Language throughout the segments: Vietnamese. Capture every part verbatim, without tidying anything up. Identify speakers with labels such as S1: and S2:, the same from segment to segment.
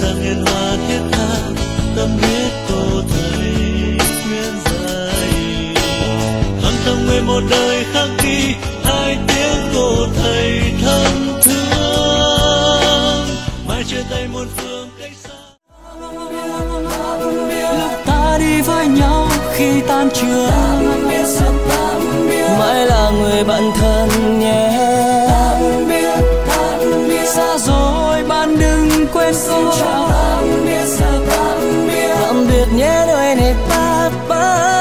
S1: rằng hiền hòa thiết tha, tâm biết cô thầy duyên dài. Thầm thầm nguyện một đời khắc ghi hai tiếng cô thầy thân thương, mai chia tay muôn phương cách xa.
S2: Lúc ta đi với nhau khi tan trường, mãi là người bạn thân nhé. Xa rồi bạn đừng quên tôi. Tạm biệt nhé đôi này, bye bye.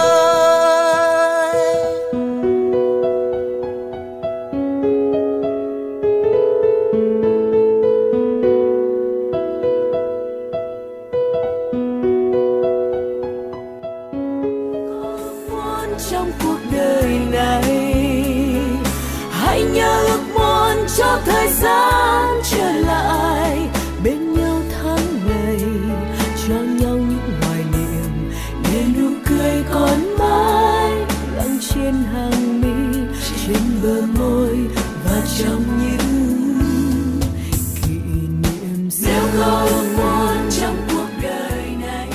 S2: Trong cuộc đời này hãy nhớ ước muốn cho thời gian trở lại bên nhau tháng ngày, cho nhau những hoài niệm để nụ cười còn mãi lặng trên hàng mi, trên bờ môi và trong những kỷ niệm. Nếu có ước muốn trong cuộc đời này,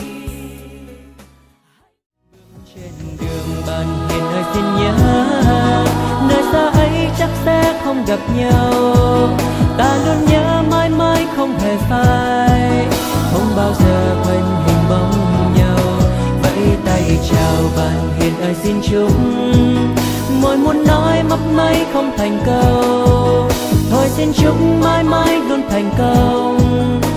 S2: trên đường bạn hiền ơi xin nhớ, nơi xa ấy chắc sẽ không gặp nhau. Ta luôn nhớ mãi mãi không hề phai, không bao giờ quên hình bóng nhau. Vẫy tay chào bạn hiền ơi xin chúc, môi muốn nói mấp máy không thành câu, thôi xin chúc mãi mãi luôn thành công.